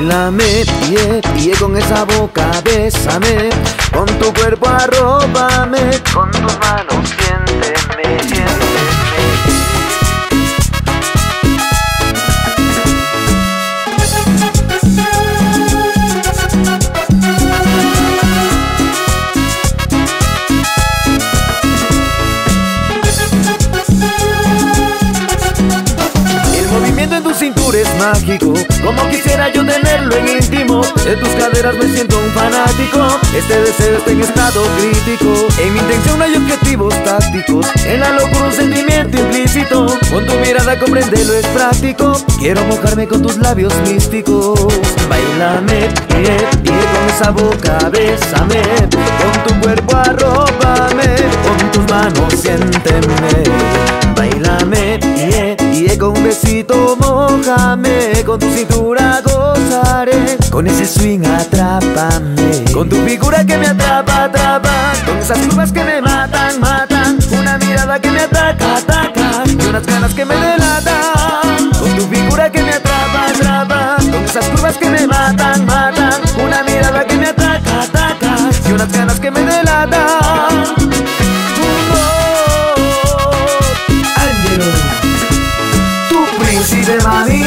Báilame, con esa boca bésame, con tu cuerpo arrópame, con tus manos siénteme, siénteme. En tu cintura es mágico, como quisiera yo tenerlo en íntimo. En tus caderas me siento un fanático, este deseo está en estado crítico. En mi intención no hay objetivos tácticos, en la locura un sentimiento implícito. Con tu mirada comprenderlo es práctico, quiero mojarme con tus labios místicos. Báilame, con esa boca bésame, con tu cuerpo arrópame, con tus manos siénteme. Báilame, con un besito mójame, con tu cintura gozaré, con ese swing atrápame, con tu figura que me atrapa, atrapa, con esas curvas que me matan, matan, una mirada que me ataca, ataca, y unas ganas que me delatan, con tu figura que me atrapa, atrapa, con esas curvas que me matan, matan, una mirada que me ataca, ataca, y unas ganas que me delatan. Príncipe mami,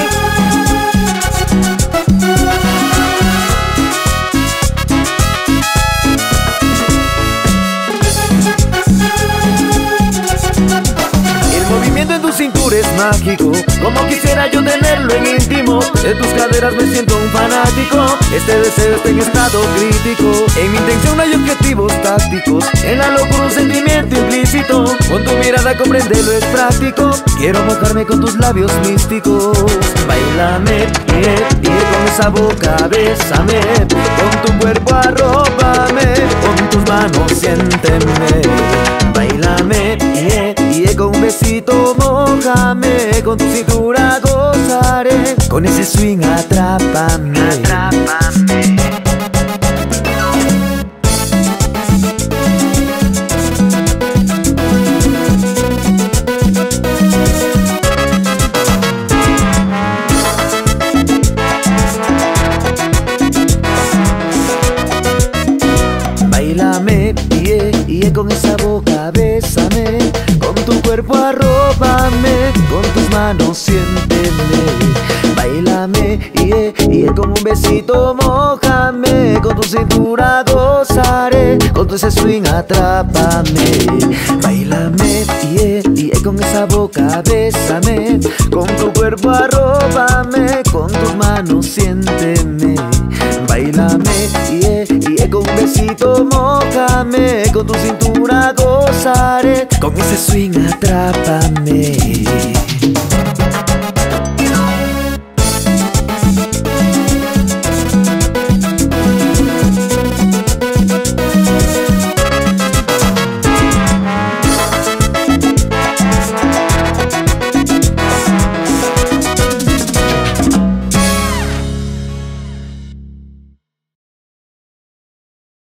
el movimiento en tu cintura es mágico, como quisiera yo tenerlo en íntimo. De tus caderas me siento un fanático, este deseo está en estado crítico. En mi intención no hay objetivos tácticos, en la locura un sentimiento implícito. Con tu mirada comprenderlo es práctico, quiero mojarme con tus labios místicos. Báilame, con esa boca bésame, con tu cuerpo arrópame, con tus manos siénteme. Báilame, con un besito mójame, con tu cintura gozaré, con ese swing atrápame, atrápame. Báilame, con esa boca bésame, con tu cuerpo arrópame, con tus manos siénteme. Báilame, con un besito mójame, con tu cintura gozaré, con tu ese swing atrápame. Báilame, con esa boca bésame, con tu cuerpo arrópame, con tus manos siénteme. Báilame, con un besito mójame, con tu cintura gozaré, con ese swing atrápame.